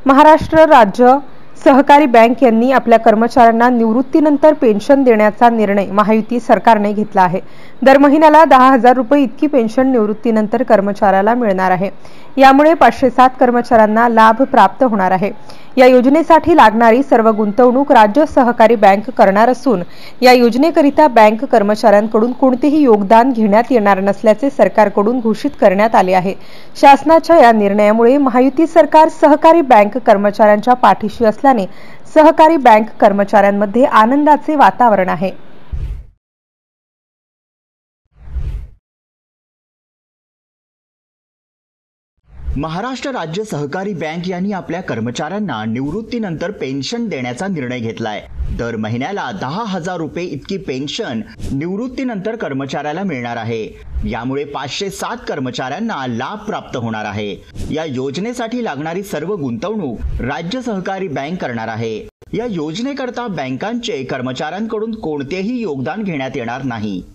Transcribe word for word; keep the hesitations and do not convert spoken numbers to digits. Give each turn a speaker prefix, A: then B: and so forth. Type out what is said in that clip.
A: महाराष्ट्र राज्य सहकारी बँक यांनी आपल्या कर्मचाऱ्यांना निवृत्तीनंतर पेन्शन देण्याचा निर्णय महायुती सरकारने घेतला आहे। दर महिन्याला दहा हजार रुपये इतकी पेन्शन निवृत्तीनंतर कर्मचाऱ्याला मिळणार आहे। यामुळे पाचशे सात कर्मचाऱ्यांना लाभ प्राप्त होणार आहे। या योजनेसाठी लागणारी सर्व गुंतवणूक राज्य सहकारी बँक करणार असून या योजनेकरिता बँक कर्मचाऱ्यांकडून कोणतेही योगदान घेण्यात येणार नसल्याचे सरकारकडून घोषित करण्यात आले आहे। शासनाच्या या निर्णयामुळे महायुती सरकार सहकारी बँक कर्मचाऱ्यांच्या पाठीशी असल्याने सहकारी बँक कर्मचाऱ्यांमध्ये आनंदाचे वातावरण आहे।
B: महाराष्ट्र राज्य सहकारी बँक यांनी आपल्या कर्मचाऱ्यांना निवृत्तीनंतर पेन्शन देण्याचा निर्णय घेतलाय। दर महिन्याला दहा हजार रुपये इतकी पेन्शन निवृत्तीनंतर कर्मचाऱ्याला मिळणार आहे। यामुळे पाचशे सात कर्मचाऱ्यांना लाभ प्राप्त होणार आहे। या योजनेसाठी लागणारी सर्व गुंतवणूक राज्य सहकारी बँक करणार आहे। या योजनेकरता बँकांचे कर्मचाऱ्यांकडून कोणतेही योगदान घेण्यात येणार नाही।